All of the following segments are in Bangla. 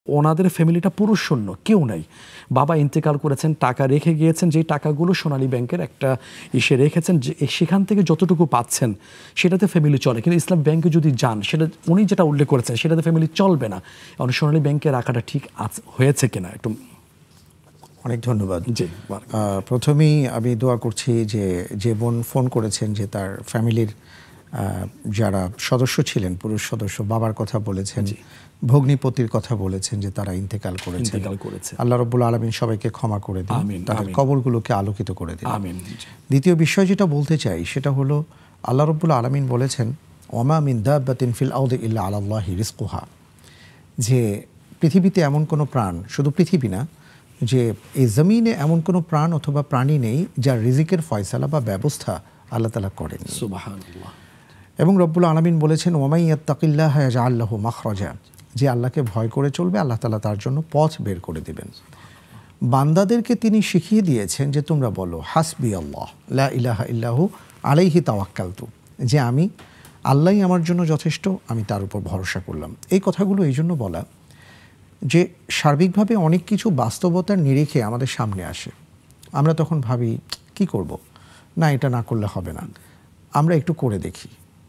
ওনাদের ফ্যামিলিটা পুরুষ শূন্য, কেউ নাই। বাবা ইন্তেকাল করেছেন, টাকা রেখে গিয়েছেন, যেই টাকাগুলো সোনালী ব্যাংকের একটা ইসে রেখেছেন, যে সেখান থেকে যতটুকু পাচ্ছেন সেটাতে ফ্যামিলি চলে। কিন্তু ইসলাম ব্যাংকে যদি যান, সেটা উনি যেটা উল্লেখ করেছেন সেটাতে ফ্যামিলি চলবে না। এখন সোনালী ব্যাংকে রাখাটা ঠিক হয়েছে কিনা একটু। অনেক ধন্যবাদ। জি, প্রথমেই আমি দোয়া করছি যে বোন ফোন করেছেন যে তার ফ্যামিলির যারা সদস্য ছিলেন, পুরুষ সদস্য, বাবার কথা বলেছেন, ভগ্নিপতির কথা বলেছেন যে তারা ইন্তেকাল করেছে। আল্লাহ রাব্বুল আলামিন সবাইকে ক্ষমা করে দিন, তাদের কবরগুলোকে আলোকিত করে দিন। দ্বিতীয় বিষয় যেটা বলতে চাই সেটা হলো, আল্লাহ রাব্বুল আলামিন বলেছেন ওমা মিন দাব্বাতিন ফিল আরদি ইল্লা আলাল্লাহি রিজকুহা, যে পৃথিবীতে এমন কোনো প্রাণ, শুধু পৃথিবী না, যে এই জমিনে এমন কোনো প্রাণ অথবা প্রাণী নেই যার রিজিকের ফয়সালা বা ব্যবস্থা আল্লাহ তাআলা করেন। সুবহানাল্লাহ। এবং রব্বুল আলামিন বলেছেন ওয়ামাই ইয়াত্তাকিল্লাহা ইয়াজআল লাহু মাখরাজা, যে আল্লাহকে ভয় করে চলবে আল্লাহ তাআলা তার জন্য পথ বের করে দিবেন। বান্দাদেরকে তিনি শিখিয়ে দিয়েছেন যে তোমরা বলো হাসবি আল্লাহ লা ইলাহা ইল্লাহু আলাইহি তাওয়াক্কালতু, যে আমি আল্লাহই আমার জন্য যথেষ্ট, আমি তার উপর ভরসা করলাম। এই কথাগুলো এই জন্য বলা যে সার্বিকভাবে অনেক কিছু বাস্তবতার নিরিখে আমাদের সামনে আসে, আমরা তখন ভাবি কি করব, না এটা না করলে হবে না, আমরা একটু করে দেখি।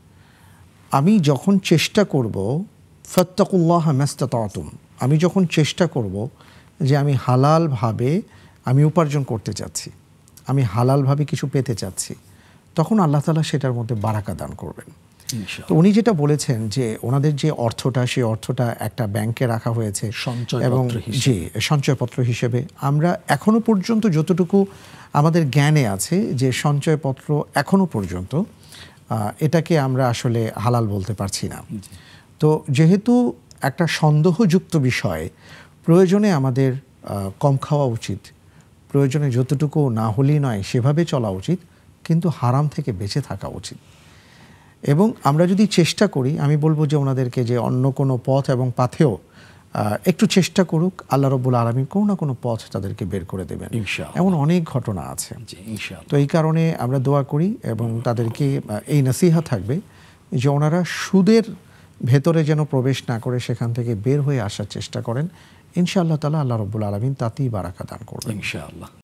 আমি যখন চেষ্টা করব ফাত্তাকুল্লাহ মাস্তাতাতুম, আমি যখন চেষ্টা করব যে আমি হালালভাবে আমি উপার্জন করতে চাচ্ছি, আমি হালালভাবে কিছু পেতে চাচ্ছি, তখন আল্লাহ তাআলা সেটার মধ্যে বারাকা দান করবেন। তো উনি যেটা বলেছেন যে ওনাদের যে অর্থটা, সেই অর্থটা একটা ব্যাংকে রাখা হয়েছে এবং জি সঞ্চয়পত্র হিসেবে। আমরা এখনো পর্যন্ত যতটুকু আমাদের জ্ঞানে আছে যে সঞ্চয়পত্র এখনো পর্যন্ত এটাকে আমরা আসলে হালাল বলতে পারছি না। তো যেহেতু একটা সন্দেহযুক্ত বিষয়, প্রয়োজনে আমাদের কম খাওয়া উচিত, প্রয়োজনে যতটুকু না হলেই নয় সেভাবে চলা উচিত, কিন্তু হারাম থেকে বেঁচে থাকা উচিত। এবং আমরা যদি চেষ্টা করি, আমি বলবো যে ওনাদেরকে যে অন্য কোনো পথ এবং পাথেও একটু চেষ্টা করুক, আল্লাহ রাব্বুল আলামিন কোনো না কোনো পথ তাদেরকে বের করে দেবেন। এমন অনেক ঘটনা আছে। তো এই কারণে আমরা দোয়া করি এবং তাদেরকে এই নসিহা থাকবে যে ওনারা সুদের ভেতরে যেন প্রবেশ না করে সেখান থেকে বের হয়ে আসার চেষ্টা করেন। ইনশাআল্লাহ তাআলা আল্লাহ রাব্বুল আলামিন তাতেই বারাকা দান করবেন। ইনশাআল্লাহ।